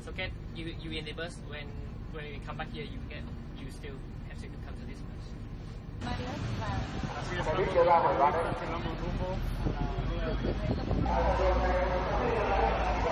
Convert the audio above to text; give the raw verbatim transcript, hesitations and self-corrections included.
So get you you enables when when we come back here, you get you still have to come to this place. Así estamos, estamos rumbo a la